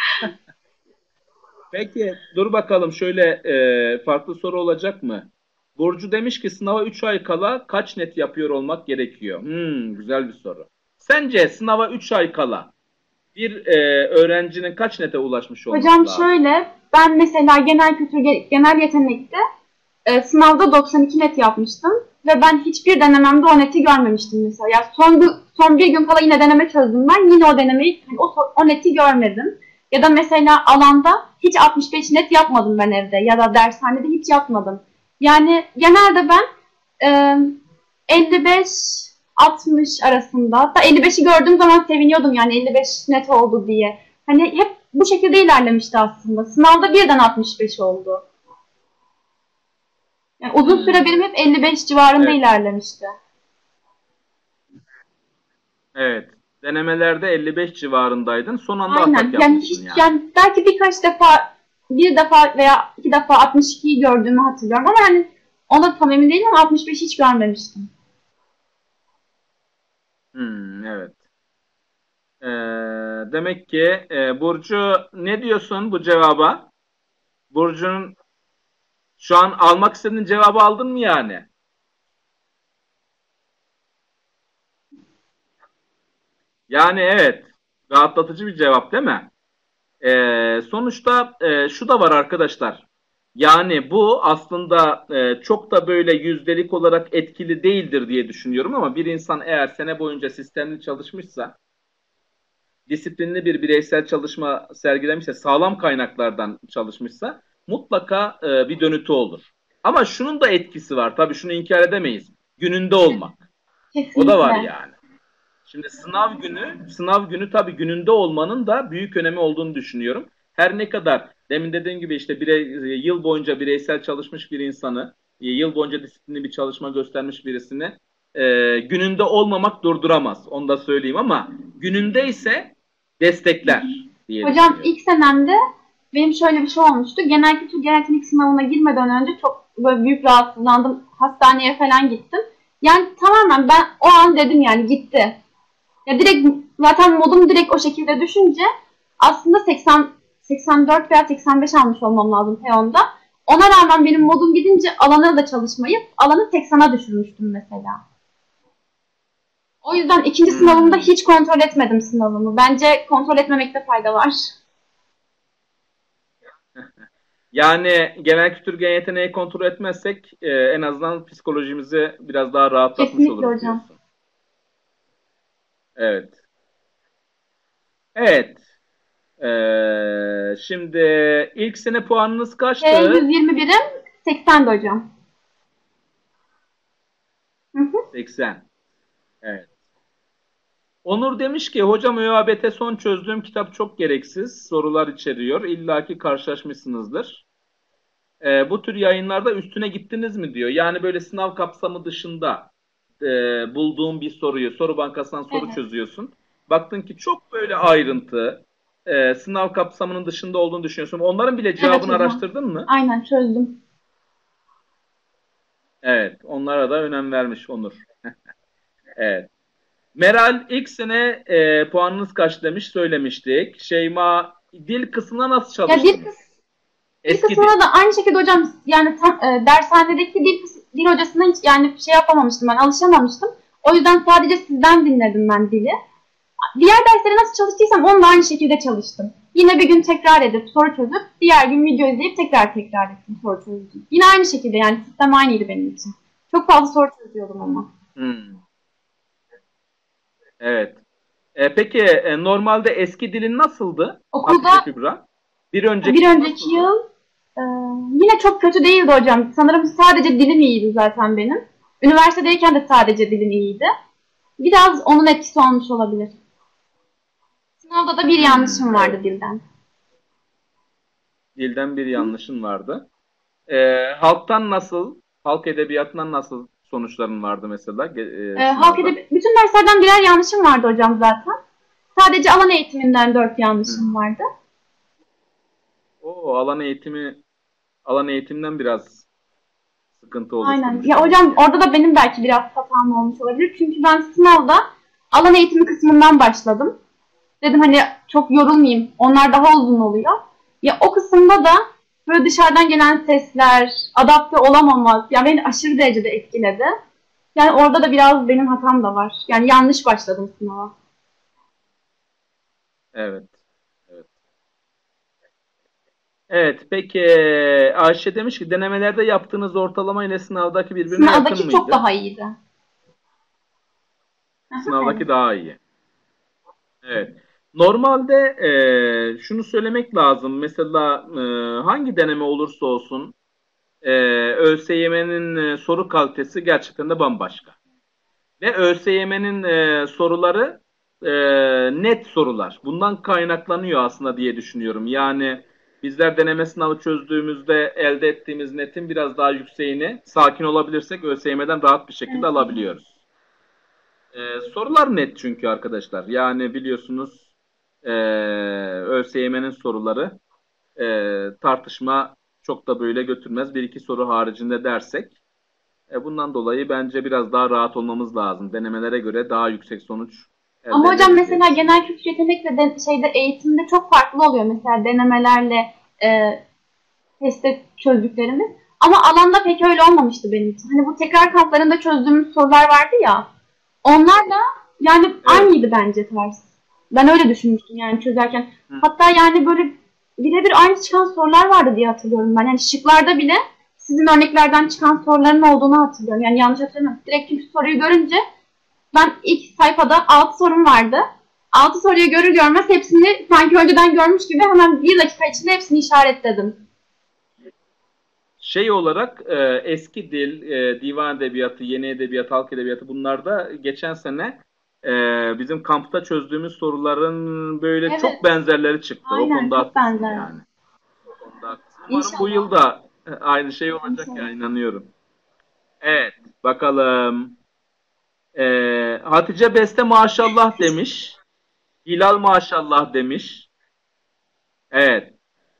Peki dur bakalım şöyle e, farklı soru olacak mı? Burcu demiş ki sınava üç ay kala kaç net yapıyor olmak gerekiyor? Hmm, güzel bir soru. Sence sınava üç ay kala bir e, öğrencinin kaç nete ulaşmış olması Hocam lazım? şöyle, ben mesela genel kültür, genel yetenekte e, sınavda doksan iki net yapmıştım ve ben hiçbir denememde o neti görmemiştim mesela. Yani son, son bir gün kala yine deneme çözdüm ben. Yine o denemeyi, hani o, o neti görmedim. Ya da mesela alanda hiç altmış beş net yapmadım ben evde ya da dershanede hiç yapmadım. Yani genelde ben e, elli beş altmış arasında, hatta elli beşi gördüğüm zaman seviniyordum yani elli beş net oldu diye. Hani hep bu şekilde ilerlemişti aslında. Sınavda birden altmış beş oldu. Yani uzun süre Hmm, benim hep elli beş civarında evet, ilerlemişti. evet. Denemelerde elli beş civarındaydın. Son anda atak Aynen. Yani yapmışsın hiç, yani. yani belki birkaç defa, bir defa veya iki defa altmış ikiyi gördüğümü hatırlıyorum ama hani ona tam emin değilim ama altmış beş hiç görmemiştim. Hmm, evet. Ee, demek ki e, Burcu ne diyorsun bu cevaba? Burcu'nun şu an almak istediğin cevabı aldın mı yani? Yani evet. Rahatlatıcı bir cevap değil mi? Ee, sonuçta e, şu da var arkadaşlar. Yani bu aslında e, çok da böyle yüzdelik olarak etkili değildir diye düşünüyorum ama bir insan eğer sene boyunca sistemli çalışmışsa, disiplinli bir bireysel çalışma sergilemişse, sağlam kaynaklardan çalışmışsa mutlaka e, bir dönütü olur. Ama şunun da etkisi var. Tabii şunu inkar edemeyiz. Gününde olmak. O da var Kesinlikle. yani. Şimdi sınav günü, sınav günü tabii gününde olmanın da büyük önemi olduğunu düşünüyorum. Her ne kadar demin dediğim gibi işte birey, yıl boyunca bireysel çalışmış bir insanı, yıl boyunca disiplinli bir çalışma göstermiş birisini e, gününde olmamak durduramaz. Onu da söyleyeyim ama gününde ise destekler diye Hocam düşünüyorum. ilk senemde benim şöyle bir şey olmuştu. Genel kültür genel yetenek sınavına girmeden önce çok böyle büyük rahatsızlandım. Hastaneye falan gittim. Yani tamamen ben o an dedim yani gitti. Ya direkt zaten modum direkt o şekilde düşünce aslında seksen seksen dört veya seksen beş almış olmam lazım P on'da. Ona rağmen benim modum gidince alana da çalışmayıp alanı seksene düşürmüştüm mesela. O yüzden ikinci sınavımda Hmm. hiç kontrol etmedim sınavımı. Bence kontrol etmemekte fayda var. Yani genel kültür gen yeteneği kontrol etmezsek e, en azından psikolojimizi biraz daha rahatlatmış Kesinlikle oluruz hocam. diyorsun. Evet. Evet. Ee, şimdi ilk sene puanınız P kaçtı? yüz yirmi birim seksendi hocam. Hı hı. seksen. Evet. Onur demiş ki hocam ÖABT son çözdüğüm kitap çok gereksiz. Sorular içeriyor. İlla ki karşılaşmışsınızdır. Ee, bu tür yayınlarda üstüne gittiniz mi diyor. Yani böyle sınav kapsamı dışında e, bulduğun bir soruyu soru bankasından soru Evet. çözüyorsun. Baktın ki çok böyle ayrıntı e, sınav kapsamının dışında olduğunu düşünüyorsun. Onların bile Evet cevabını hocam. araştırdın mı? Aynen çözdüm. Evet. Onlara da önem vermiş Onur. Evet. Meral ilk sene e, puanınız kaç demiş söylemiştik. Şeyma dil kısmına nasıl Ya dil, kıs çalıştınız? dil Eski dil. kısmına da aynı şekilde hocam yani tam, e, dershanedeki dil, dil hocasına hiç yani şey yapamamıştım ben alışamamıştım. O yüzden sadece sizden dinledim ben dili. Diğer derslere nasıl çalıştıysam onunla aynı şekilde çalıştım. Yine bir gün tekrar edip soru çözüp diğer gün video izleyip tekrar tekrar ettim soru çözdüm. Yine aynı şekilde yani sistem aynıydı benim için. Çok fazla soru çözüyordum ama. Hmm, evet. E, peki e, normalde eski dilin nasıldı? Okulda Hatice Kübra. Bir önceki bir yıl önceki nasıldı? yıl e, yine çok kötü değildi hocam. Sanırım sadece dilim iyiydi zaten benim. Üniversitedeyken de sadece dilim iyiydi. Biraz onun etkisi olmuş olabilir. Sınavda da bir Hmm, yanlışım vardı evet. dilden. Dilden bir yanlışın vardı. E, halktan nasıl? Halk edebiyatından nasıl sonuçların vardı mesela E, e, halk sınavda? edebi bütün derslerden birer yanlışım vardı hocam zaten. Sadece alan eğitiminden dört Hmm. yanlışım vardı. O alan eğitimi alan eğitimden biraz sıkıntı Aynen. oluşturmuş Ya demek hocam ki. orada da benim belki biraz hatam olmuş olabilir. Çünkü ben sınavda alan eğitimi kısmından başladım. Dedim hani çok yorulmayayım. Onlar daha uzun oluyor. Ya o kısımda da böyle dışarıdan gelen sesler, adapte olamamak ya beni aşırı derecede etkiledi. Yani orada da biraz benim hatam da var. Yani yanlış başladım sınava. Evet. Evet. Evet, peki Ayşe demiş ki denemelerde yaptığınız ortalama ile sınavdaki birbirine yakın Sınavdaki çok mıydı? daha iyiydi. Aha, evet. Sınavdaki daha iyi. Evet. Normalde e, şunu söylemek lazım. Mesela e, hangi deneme olursa olsun e, ÖSYM'nin e, soru kalitesi gerçekten de bambaşka. Ve ÖSYM'nin e, soruları e, net sorular. Bundan kaynaklanıyor aslında diye düşünüyorum. Yani bizler deneme sınavı çözdüğümüzde elde ettiğimiz netin biraz daha yükseğini sakin olabilirsek ÖSYM'den rahat bir şekilde Evet hocam. alabiliyoruz. E, sorular net çünkü arkadaşlar. Yani biliyorsunuz e, ÖSYM'nin soruları e, tartışma çok da böyle götürmez. Bir iki soru haricinde dersek e, bundan dolayı bence biraz daha rahat olmamız lazım. Denemelere göre daha yüksek sonuç elde Ama hocam ederiz diye mesela genel düşünüyorum. kültür yetenekle de, şeyde eğitimde çok farklı oluyor. Mesela denemelerle e, testte çözdüklerimiz. Ama alanda pek öyle olmamıştı benim için. Hani bu tekrar kamplarında çözdüğümüz sorular vardı ya. Onlar da yani Evet. aynıydı bence tarz. Ben öyle düşünmüştüm yani çözerken. Hı. Hatta yani böyle birebir aynı çıkan sorular vardı diye hatırlıyorum ben. Yani şıklarda bile sizin örneklerden çıkan soruların olduğunu hatırlıyorum. Yani yanlış hatırlamıyorum. Direkt çünkü soruyu görünce ben ilk sayfada altı sorum vardı. altı soruyu görür görmez hepsini sanki önceden görmüş gibi hemen bir dakika içinde hepsini işaretledim. Şey olarak e, eski dil, e, divan edebiyatı, yeni edebiyat, halk edebiyatı bunlarda geçen sene e, bizim kampta çözdüğümüz soruların böyle Evet. çok benzerleri çıktı. Aynen, o konuda çok haklısın benzer. yani. O konuda haklısın. Umarım İnşallah. bu yıl da aynı şey olacak İnşallah. ya, inanıyorum. Evet, bakalım. E, Hatice Beste maşallah demiş. Hilal maşallah demiş. Evet.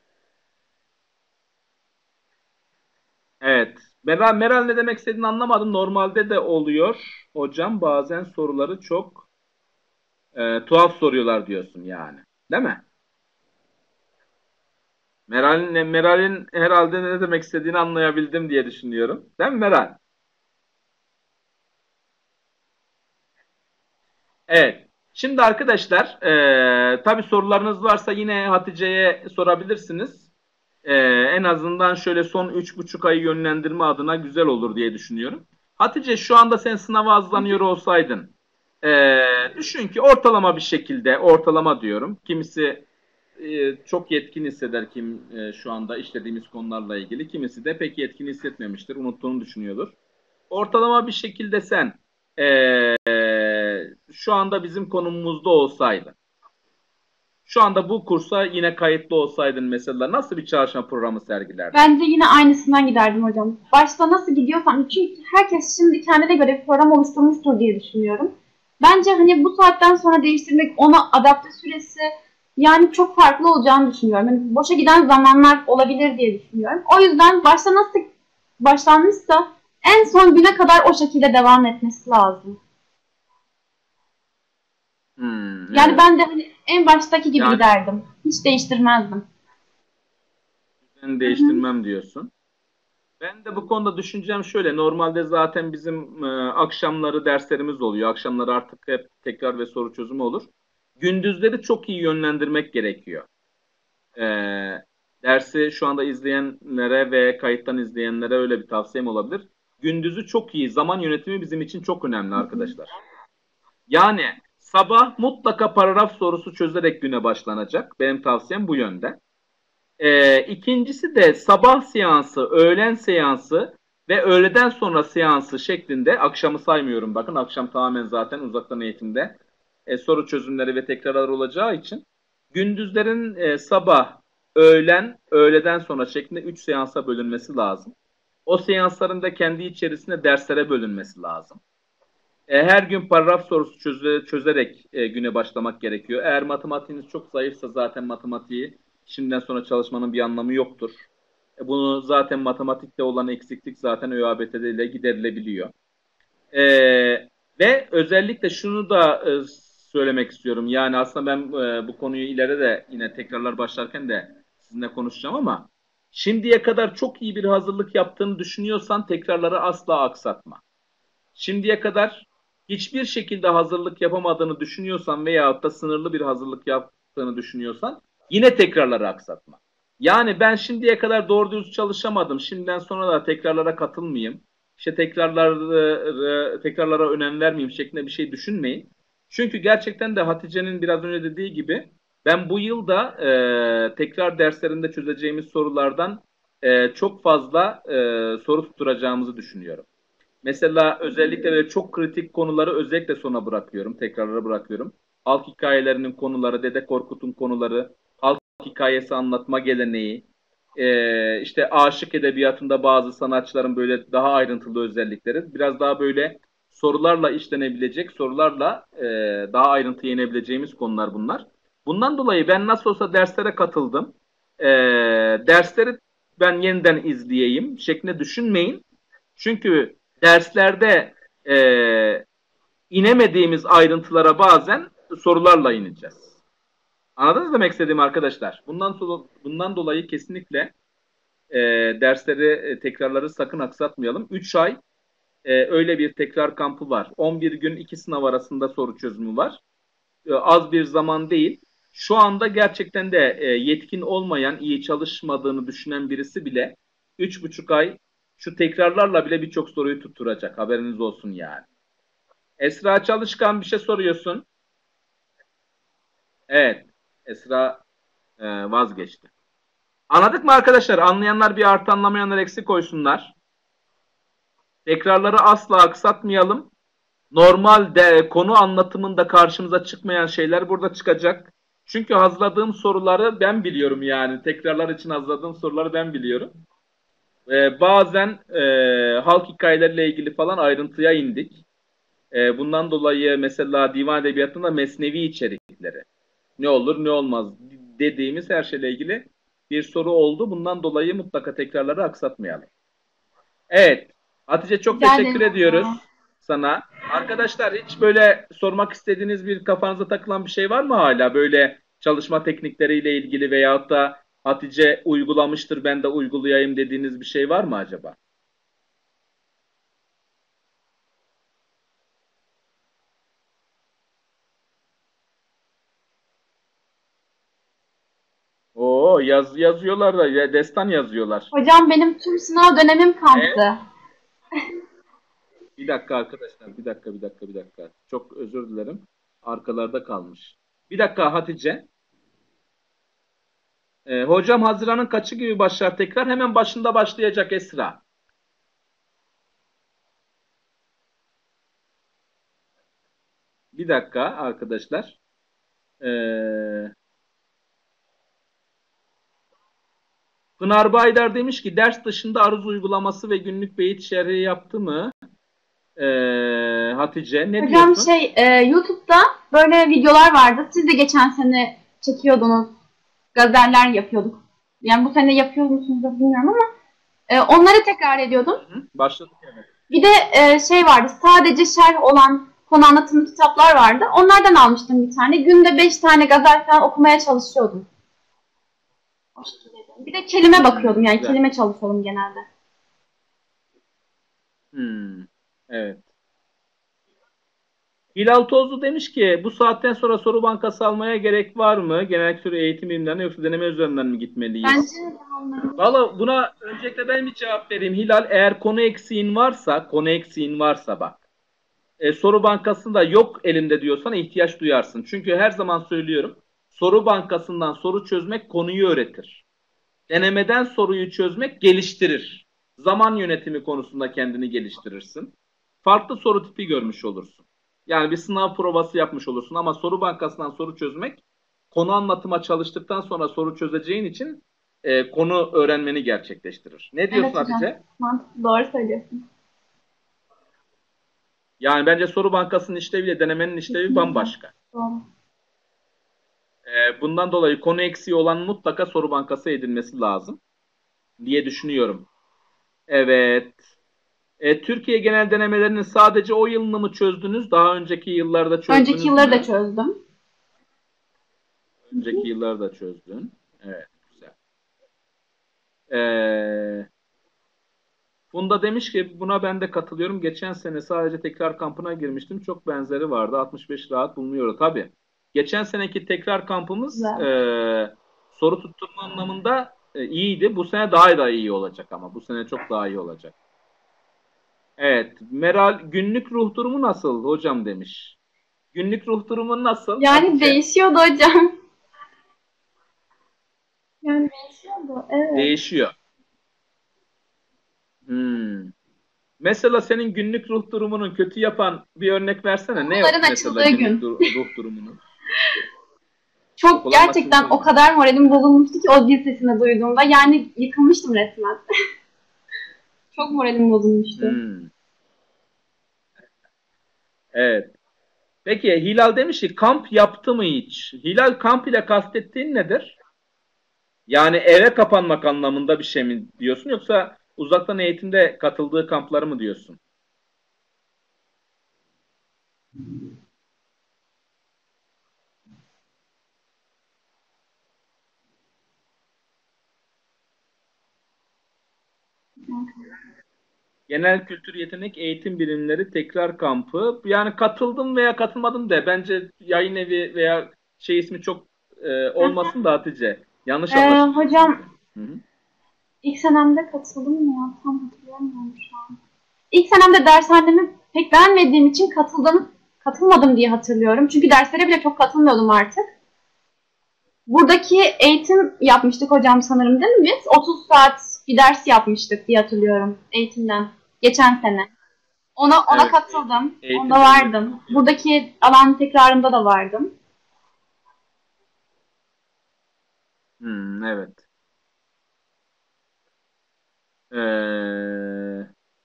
Evet. Meral, Meral ne demek istediğini anlamadım. Normalde de oluyor. Hocam bazen soruları çok e, tuhaf soruyorlar diyorsun yani. Değil mi? Meral'in Meral'in herhalde ne demek istediğini anlayabildim diye düşünüyorum. Değil mi Meral? Evet. Şimdi arkadaşlar e, tabii sorularınız varsa yine Hatice'ye sorabilirsiniz. E, en azından şöyle son üç buçuk ayı yönlendirme adına güzel olur diye düşünüyorum. Hatice, şu anda sen sınava hazırlanıyor olsaydın, e, düşün ki ortalama bir şekilde, ortalama diyorum. Kimisi e, çok yetkin hisseder kim e, şu anda işlediğimiz konularla ilgili. Kimisi de pek yetkin hissetmemiştir, unuttuğunu düşünüyordur. Ortalama bir şekilde sen e, şu anda bizim konumumuzda olsaydın, şu anda bu kursa yine kayıtlı olsaydın mesela nasıl bir çalışma programı sergilerdin? Bence yine aynısından giderdim hocam. Başta nasıl gidiyorsam, çünkü herkes şimdi kendine göre bir program oluşturmuştur diye düşünüyorum. Bence hani bu saatten sonra değiştirmek, ona adapte süresi yani çok farklı olacağını düşünüyorum. Yani boşa giden zamanlar olabilir diye düşünüyorum. O yüzden başta nasıl başlanmışsa en son güne kadar o şekilde devam etmesi lazım. Hmm, Yani evet. ben de hani en baştaki gibi Yani- giderdim. Hiç değiştirmezdim. Ben değiştirmem diyorsun. Ben de bu konuda düşüncem şöyle. Normalde zaten bizim e, akşamları derslerimiz oluyor. Akşamları artık hep tekrar ve soru çözümü olur. Gündüzleri çok iyi yönlendirmek gerekiyor. E, Dersi şu anda izleyenlere ve kayıttan izleyenlere öyle bir tavsiyem olabilir. Gündüzü çok iyi. Zaman yönetimi bizim için çok önemli arkadaşlar. Yani sabah mutlaka paragraf sorusu çözerek güne başlanacak. Benim tavsiyem bu yönde. Ee, ikincisi de sabah seansı, öğlen seansı ve öğleden sonra seansı şeklinde, akşamı saymıyorum bakın, akşam tamamen zaten uzaktan eğitimde e, soru çözümleri ve tekrarlar olacağı için gündüzlerin e, sabah, öğlen, öğleden sonra şeklinde üç seansa bölünmesi lazım. O seansların da kendi içerisinde derslere bölünmesi lazım. E, her gün paragraf sorusu çöze, çözerek e, güne başlamak gerekiyor. Eğer matematiğiniz çok zayıfsa zaten matematiği şimdiden sonra çalışmanın bir anlamı yoktur. E, bunu zaten matematikte olan eksiklik zaten ÖABT'de ile giderilebiliyor. E, Ve özellikle şunu da e, söylemek istiyorum. Yani aslında ben e, bu konuyu ileride de yine tekrarlar başlarken de sizinle konuşacağım ama şimdiye kadar çok iyi bir hazırlık yaptığını düşünüyorsan tekrarları asla aksatma. Şimdiye kadar hiçbir şekilde hazırlık yapamadığını düşünüyorsan veyahut da sınırlı bir hazırlık yaptığını düşünüyorsan yine tekrarları aksatma. Yani ben şimdiye kadar doğru düz çalışamadım, şimdiden sonra da tekrarlara katılmayayım, İşte tekrarlara, tekrarlara önem vermeyeyim şeklinde bir şey düşünmeyin. Çünkü gerçekten de Hatice'nin biraz önce dediği gibi ben bu yılda e, tekrar derslerinde çözeceğimiz sorulardan e, çok fazla e, soru tutturacağımızı düşünüyorum. Mesela özellikle böyle çok kritik konuları özellikle sona bırakıyorum. Tekrarlara bırakıyorum. Halk hikayelerinin konuları, Dede Korkut'un konuları, halk hikayesi anlatma geleneği, e, işte aşık edebiyatında bazı sanatçıların böyle daha ayrıntılı özellikleri, biraz daha böyle sorularla işlenebilecek, sorularla e, daha ayrıntıya inebileceğimiz konular bunlar. Bundan dolayı ben nasıl olsa derslere katıldım. E, Dersleri ben yeniden izleyeyim şeklinde düşünmeyin. Çünkü derslerde e, inemediğimiz ayrıntılara bazen sorularla ineceğiz. Anladınız demek istediğim arkadaşlar? Bundan sonra, bundan dolayı kesinlikle e, dersleri, e, tekrarları sakın aksatmayalım. üç ay e, öyle bir tekrar kampı var. on bir gün iki sınav arasında soru çözümü var. E, az bir zaman değil. Şu anda gerçekten de e, yetkin olmayan, iyi çalışmadığını düşünen birisi bile üç buçuk ay şu tekrarlarla bile birçok soruyu tutturacak. Haberiniz olsun yani. Esra Çalışkan bir şey soruyorsun. Evet. Esra e, vazgeçti. Anladık mı arkadaşlar? Anlayanlar bir artı, anlamayanlar eksi koysunlar. Tekrarları asla aksatmayalım. Normalde konu anlatımında karşımıza çıkmayan şeyler burada çıkacak. Çünkü hazırladığım soruları ben biliyorum yani. Tekrarlar için hazırladığım soruları ben biliyorum. Ee, bazen e, halk hikayeleriyle ilgili falan ayrıntıya indik. E, bundan dolayı mesela divan edebiyatında mesnevi içerikleri ne olur ne olmaz dediğimiz her şeyle ilgili bir soru oldu. Bundan dolayı mutlaka tekrarları aksatmayalım. Evet. Hatice çok Rica teşekkür ederim. ediyoruz sana. Arkadaşlar hiç böyle sormak istediğiniz bir kafanıza takılan bir şey var mı hala? Böyle çalışma teknikleriyle ilgili veyahut da Hatice uygulamıştır ben de uygulayayım dediğiniz bir şey var mı acaba? Oo yaz yazıyorlar da ya, destan yazıyorlar. Hocam benim tüm sınav dönemim Evet. kalktı. Bir dakika arkadaşlar, bir dakika, bir dakika, bir dakika. Çok özür dilerim. Arkalarda kalmış. Bir dakika Hatice. Ee, hocam Haziran'ın kaçı gibi başlar tekrar? Hemen başında başlayacak Esra. Bir dakika arkadaşlar. Ee, Pınar Baydar demiş ki ders dışında aruz uygulaması ve günlük beyit şerhi yaptı mı? Ee, Hatice ne Hocam diyorsun? şey e, YouTube'da böyle videolar vardı. Siz de geçen sene çekiyordunuz. Gazeller yapıyorduk. Yani bu sene yapıyor musunuz da bilmiyorum ama e, onları tekrar ediyordum. Hı? Başladık evet. Bir de e, şey vardı. Sadece şerh olan konu anlatımlı kitaplar vardı. Onlardan almıştım bir tane. Günde beş tane gazel falan okumaya çalışıyordum. Bir de kelime bakıyordum. Yani Güzel. kelime çalışıyordum genelde. Hmm, evet. Hilal Tozlu demiş ki bu saatten sonra soru bankası almaya gerek var mı? Genel kültür eğitim bilimlerine yoksa deneme üzerinden mi gitmeliyiz? Bence Valla buna öncelikle ben bir cevap vereyim. Hilal eğer konu eksiğin varsa, konu eksiğin varsa bak. E, soru bankasında yok elimde diyorsan ihtiyaç duyarsın. Çünkü her zaman söylüyorum. Soru bankasından soru çözmek konuyu öğretir. Denemeden soruyu çözmek geliştirir. Zaman yönetimi konusunda kendini geliştirirsin. Farklı soru tipi görmüş olursun. Yani bir sınav provası yapmış olursun ama soru bankasından soru çözmek konu anlatıma çalıştıktan sonra soru çözeceğin için e, konu öğrenmeni gerçekleştirir. Ne diyorsun evet hocam. Hatice? Mantıklı, doğru söylüyorsun. Yani bence soru bankasının işleviyle denemenin işlevi Kesinlikle. bambaşka. Doğru. E, bundan dolayı konu eksiği olan mutlaka soru bankası edilmesi lazım diye düşünüyorum. Evet. E, Türkiye genel denemelerini sadece o yılını mı çözdünüz? Daha önceki yıllarda çözdünüz Önceki yılları mü? da çözdüm. Önceki yıllarda çözdün. Evet, güzel. Ee, Funda demiş ki buna ben de katılıyorum. Geçen sene sadece tekrar kampına girmiştim. Çok benzeri vardı. altmış beş rahat bulunuyor. Tabii. Geçen seneki tekrar kampımız Güzel. e, soru tutturma anlamında e, iyiydi. Bu sene daha da iyi olacak ama. Bu sene çok daha iyi olacak. Evet. Meral günlük ruh durumu nasıl hocam demiş. Günlük ruh durumu nasıl Yani Hatice? değişiyordu hocam. Yani değişiyordu. Evet. Değişiyor. Hmm. Mesela senin günlük ruh durumunu kötü yapan bir örnek versene. Ne Okulların mesela açıldığı günlük gün. dur- ruh durumunu? Çok Okulların gerçekten açıldığı o gün. kadar moralim bozulmuştu ki o zil sesini duyduğumda. Yani yıkılmıştım resmen. Çok moralim bozulmuştu. Hmm. Evet. Peki Hilal demiş ki kamp yaptı mı hiç? Hilal kamp ile kastettiğin nedir? Yani eve kapanmak anlamında bir şey mi diyorsun yoksa uzaktan eğitimde katıldığı kampları mı diyorsun? Genel kültür yetenek eğitim bilimleri tekrar kampı. Yani katıldım veya katılmadım de bence yayın evi veya şey ismi çok e, olmasın da Hatice. Yanlış Ee, anlaşılıyor hocam çünkü. Hı hı. ilk senemde katıldım mı ya? Tam hatırlamıyorum şu an. İlk senemde dershanemi pek beğenmediğim için katıldım, katılmadım diye hatırlıyorum. Çünkü derslere bile çok katılmıyordum artık. Buradaki eğitim yapmıştık hocam sanırım değil mi biz? otuz saat bir ders yapmıştık diye hatırlıyorum eğitimden. Geçen sene. Ona ona Evet, katıldım. eğitim Onda vardım. bilimleri. Buradaki alan tekrarında da vardım. Hmm, evet. Ee,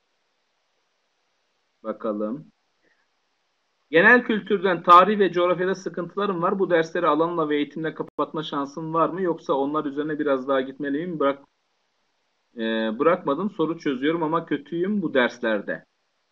bakalım. Genel kültürden tarih ve coğrafyada sıkıntılarım var. Bu dersleri alanla ve eğitimle kapatma şansın var mı? Yoksa onlar üzerine biraz daha gitmeliyim. Bırak, e, bırakmadım. Soru çözüyorum ama kötüyüm bu derslerde.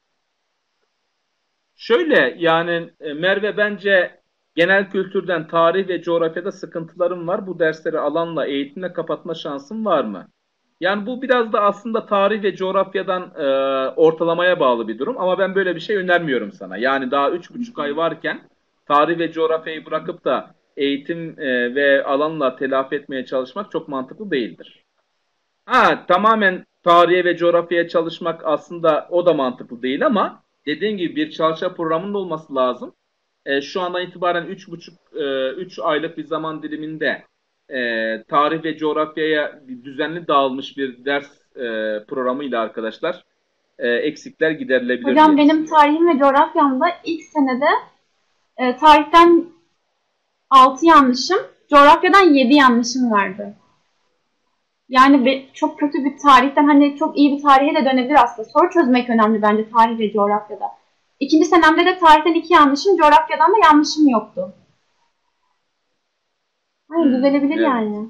Şöyle yani e, Merve bence genel kültürden tarih ve coğrafyada sıkıntılarım var. Bu dersleri alanla eğitimle kapatma şansın var mı? Yani bu biraz da aslında tarih ve coğrafyadan e, ortalamaya bağlı bir durum ama ben böyle bir şey önermiyorum sana. Yani daha üç buçuk ay varken tarih ve coğrafyayı bırakıp da eğitim e, ve alanla telafi etmeye çalışmak çok mantıklı değildir. Ha, tamamen tarihe ve coğrafyaya çalışmak aslında o da mantıklı değil ama dediğim gibi bir çalışma programının olması lazım. E, şu andan itibaren üç buçuk üç aylık bir zaman diliminde e, tarih ve coğrafyaya bir düzenli dağılmış bir ders e, programıyla arkadaşlar e, eksikler giderilebilir Hocam diye benim düşünüyorum. tarihim ve coğrafyamda ilk senede e, tarihten altı yanlışım, coğrafyadan yedi yanlışım vardı. Yani be, çok kötü bir tarihten hani çok iyi bir tarihe de dönebilir aslında. Soru çözmek önemli bence tarih ve coğrafyada. İkinci senemde de tarihten iki yanlışım, coğrafyadan da yanlışım yoktu. Hani Hmm, düzelebilir evet. yani.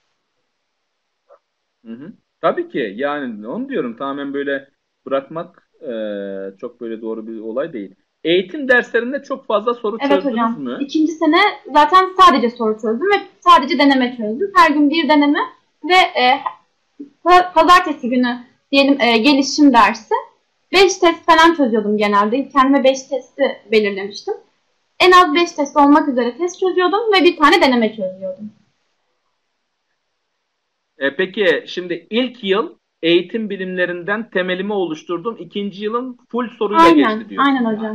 Hı hı. Tabii ki yani onu diyorum tamamen böyle bırakmak e, çok böyle doğru bir olay değil. Eğitim derslerinde çok fazla soru Evet çözdünüz hocam. mü? İkinci sene zaten sadece soru çözdüm ve sadece deneme çözdüm. Her gün bir deneme ve e, pazartesi günü diyelim e, gelişim dersi. Beş test falan çözüyordum genelde. Kendime beş testi belirlemiştim. En az beş test olmak üzere test çözüyordum ve bir tane deneme çözüyordum. E, peki şimdi ilk yıl eğitim bilimlerinden temelimi oluşturdum. İkinci yılın full soruyla geçti Aynen, diyorsun aynen yani. hocam.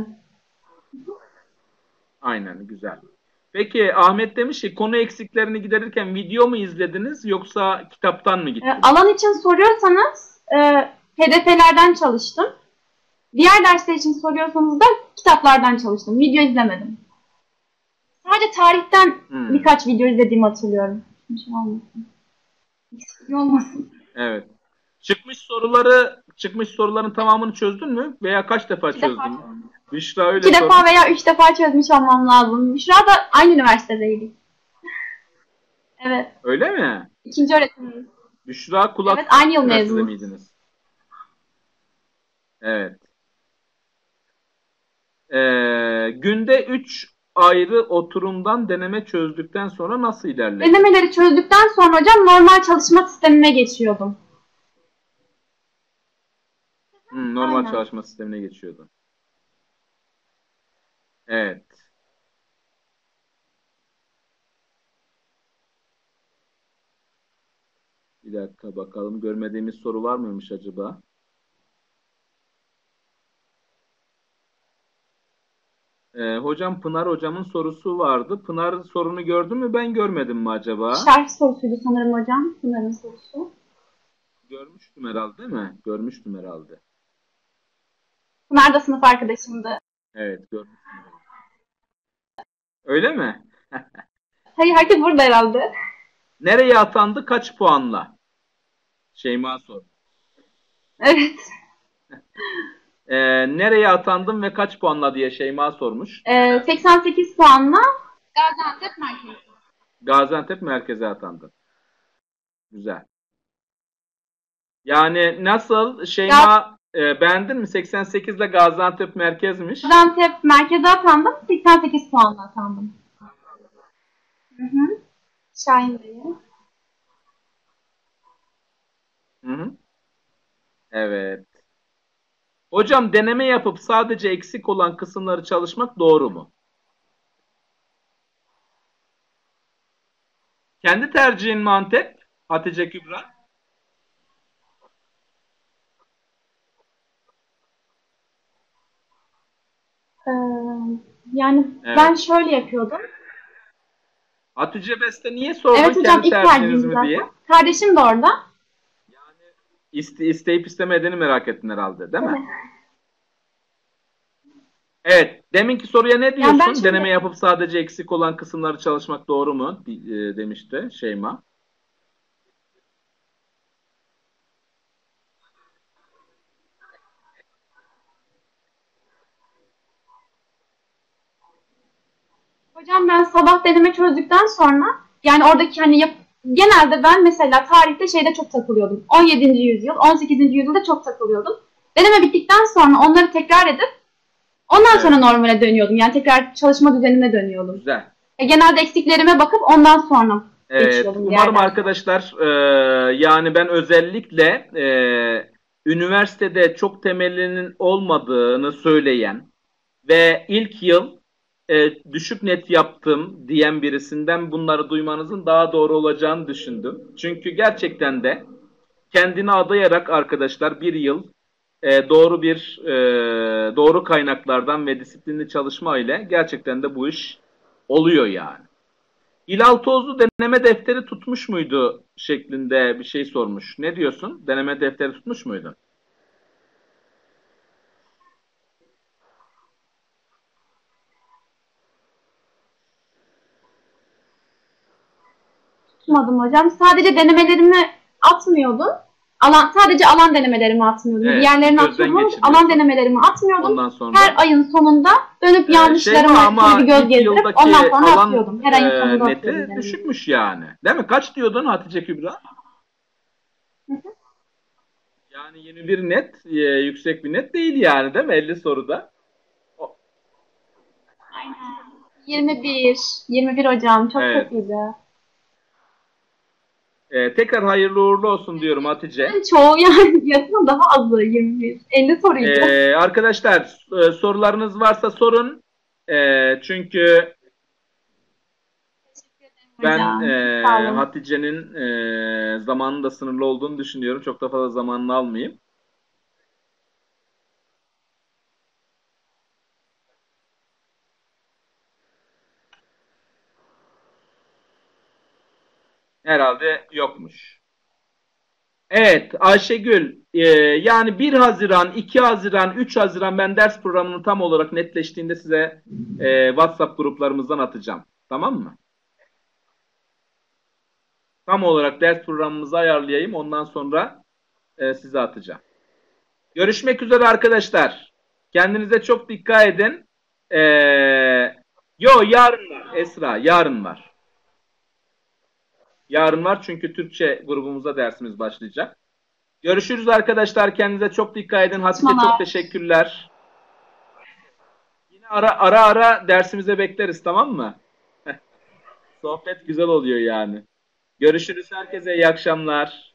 Aynen güzel. Peki Ahmet demiş ki konu eksiklerini giderirken video mu izlediniz yoksa kitaptan mı E, gittiniz? alan için soruyorsanız e, H D F'lerden çalıştım. Diğer dersler için soruyorsanız da kitaplardan çalıştım. Video izlemedim. Sadece tarihten Hmm, birkaç video izlediğimi hatırlıyorum. Bir şey olmasın. Bir olmasın. evet. Çıkmış soruları, çıkmış soruların tamamını çözdün mü? Veya kaç defa İki defa çözdün? çözdüm. Büşra öyle İki defa sormuş. veya üç defa çözmüş olmam lazım. Büşra da aynı üniversitedeydik. Evet. Öyle mi? İkinci öğretimimiz. Büşra Evet, Kulak aynı yıl Üniversitede mezunuz. miydiniz? Evet. Ee, günde üç ayrı oturumdan deneme çözdükten sonra nasıl ilerledi? Denemeleri çözdükten sonra hocam normal çalışma sistemine geçiyordum. Hmm, normal Aynen. çalışma sistemine geçiyordu. Evet. Bir dakika bakalım. Görmediğimiz soru var mıymış acaba? Ee, hocam Pınar hocamın sorusu vardı. Pınar sorunu gördün mü? Ben görmedim mi acaba? Şarj sorusuydu sanırım hocam. Pınar'ın sorusu. Görmüştüm herhalde değil mi? Görmüştüm herhalde. Pınar da sınıf arkadaşımdı. Evet, görmüştüm herhalde. Öyle mi? Hayır, herkes burada herhalde. Nereye atandı? Kaç puanla? Şeyma sor. Evet. Ee, nereye atandım ve kaç puanla diye Şeyma sormuş. Ee, seksen sekiz puanla Gaziantep Merkez. Gaziantep merkeze atandı. Güzel. Yani nasıl Şeyma e, beğendin mi? seksen sekiz ile Gaziantep merkezmiş. Gaziantep Merkez'e atandım. seksen sekiz puanla atandım. Hı hı. Şahin Bey'e. Hı hı. Evet. Hocam deneme yapıp sadece eksik olan kısımları çalışmak doğru mu? Kendi tercihin mi Antep? Hatice Kübra. Ee, yani Evet. ben şöyle yapıyordum. Hatice Beste niye sordun Evet hocam, kendi ilk tercihiniz tercihim mi zaten. diye? Kardeşim de orada. İste, isteyip istemediğini merak ettin herhalde, değil mi? Evet. Evet. Deminki soruya ne Yani ben diyorsun? şöyle, Deneme yapıp sadece eksik olan kısımları çalışmak doğru mu? E, demişti Şeyma. hocam ben sabah deneme çözdükten sonra yani oradaki hani yap, genelde ben mesela tarihte şeyde çok takılıyordum. on yedinci yüzyıl, on sekizinci yüzyılda çok takılıyordum. Deneme bittikten sonra onları tekrar edip ondan Evet. sonra normale dönüyordum. Yani tekrar çalışma düzenine dönüyordum. Güzel. E, genelde eksiklerime bakıp ondan sonra Evet, geçiyordum diğer umarım derslere. arkadaşlar e, yani ben özellikle e, üniversitede çok temelinin olmadığını söyleyen ve ilk yıl e, düşük net yaptım diyen birisinden bunları duymanızın daha doğru olacağını düşündüm. Çünkü gerçekten de kendini adayarak arkadaşlar bir yıl e, doğru bir e, doğru kaynaklardan ve disiplinli çalışma ile gerçekten de bu iş oluyor yani. Hilal Tozlu deneme defteri tutmuş muydu şeklinde bir şey sormuş. Ne diyorsun? Deneme defteri tutmuş muydu? Tutmadım hocam. Sadece denemelerimi atmıyordum. Alan, sadece alan denemelerimi atmıyordum. Evet, Diğerlerini gözden atıyordum ama alan geçiriyorsun. denemelerimi atmıyordum. Ondan Her sonra ayın sonunda dönüp e, yanlışlarımı Şeyma ama şöyle bir göz ilk gezdirip yıldaki ondan sonra alan atıyordum. Her ayın e, sonunda atıyordum neti denemeleri. düşükmüş yani. Değil mi? Kaç diyordun Hatice Kübra? Yani yirmi bir net e, yüksek bir net değil yani, değil mi? elli soruda. O- yirmi bir. yirmi bir hocam. Çok Evet. kötüydü. E, tekrar hayırlı uğurlu olsun diyorum Hatice. Yani çoğu yani yarısından daha azı yirmi bir. elli soruydu. E, arkadaşlar e, sorularınız varsa sorun. E, çünkü ben Hocam. Çok sağ e, olun. Hatice'nin e, zamanının da sınırlı olduğunu düşünüyorum. Çok da fazla zamanını almayayım. Herhalde yokmuş. Evet Ayşegül, e, yani bir Haziran, iki Haziran, üç Haziran ben ders programını tam olarak netleştiğinde size e, WhatsApp gruplarımızdan atacağım. Tamam mı? Tam olarak ders programımızı ayarlayayım. Ondan sonra e, size atacağım. Görüşmek üzere arkadaşlar. Kendinize çok dikkat edin. E, yo yarın var Esra, yarın var. Yarın var çünkü Türkçe grubumuza dersimiz başlayacak. Görüşürüz arkadaşlar. Kendinize çok dikkat edin. Hatice çok Çalışmalar. teşekkürler. Yine ara ara ara dersimize bekleriz, tamam mı? Sohbet güzel oluyor yani. Görüşürüz herkese. İyi akşamlar.